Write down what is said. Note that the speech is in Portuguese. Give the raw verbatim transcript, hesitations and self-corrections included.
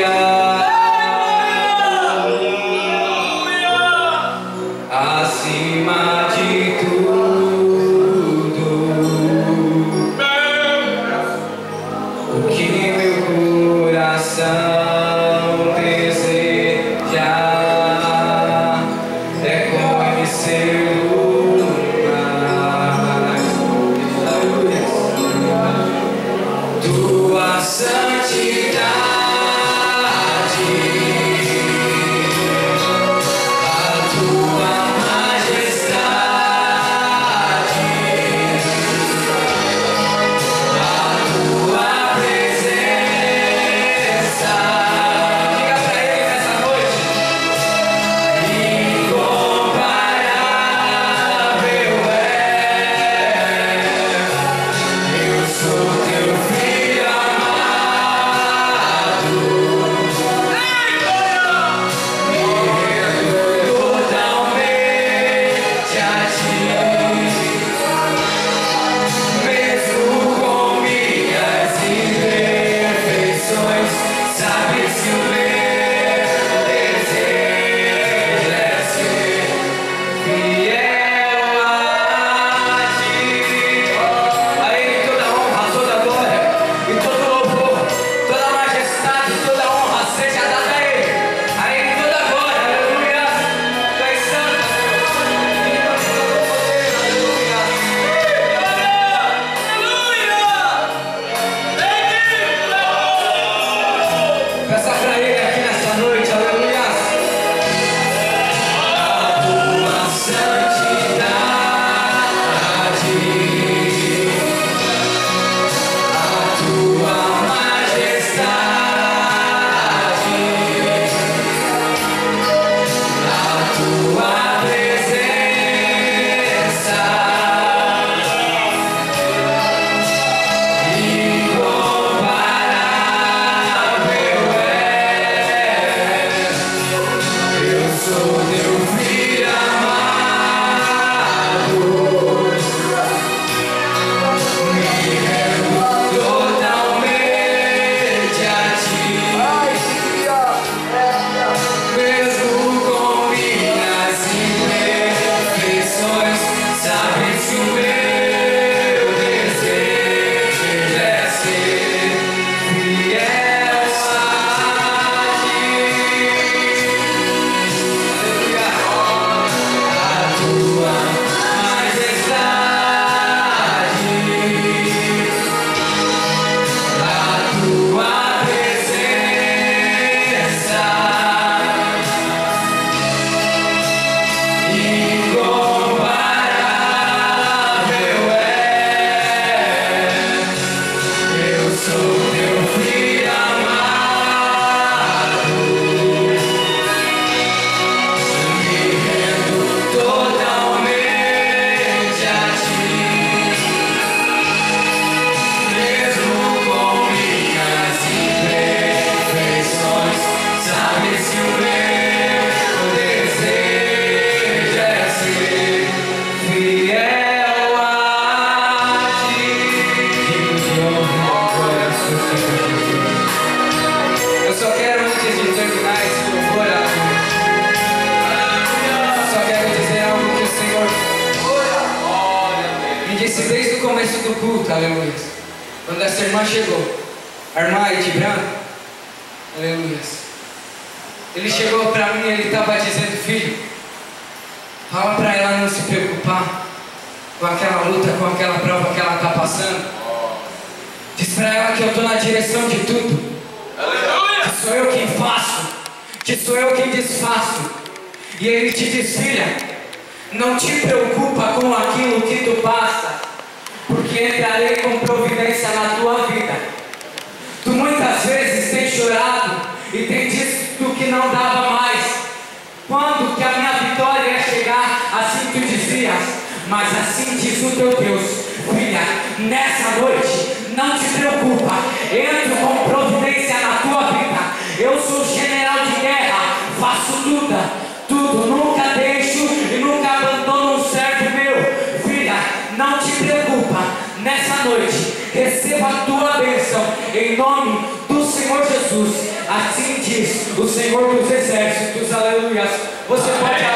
Acima de tudo, o que meu coração deseja é conhecê-lo mais. Tua santidade, desde o começo do culto, aleluia. Quando essa irmã chegou, a irmã aí de branco, aleluia. Ele chegou para mim e ele estava dizendo: filho, fala para ela não se preocupar com aquela luta, com aquela prova que ela está passando. Diz para ela que eu estou na direção de tudo, que sou eu quem faço, que sou eu quem desfaço. E ele te diz: filha, não te preocupa com aquilo que tu passa, porque entrarei com providência na tua vida. Tu muitas vezes tem chorado e tem dito que não dava mais. Quando que a minha vitória ia chegar? Assim tu dizias, mas assim diz o teu Deus: filha, nessa noite não te preocupa, entro com providência na tua vida. Eu sou general de guerra, faço tudo, tudo, nunca deixo e nunca abandono um servo meu. Filha, não te preocupa, nessa noite receba a tua bênção em nome do Senhor. Senhor Jesus, assim diz o Senhor dos Exércitos, aleluia. Você pode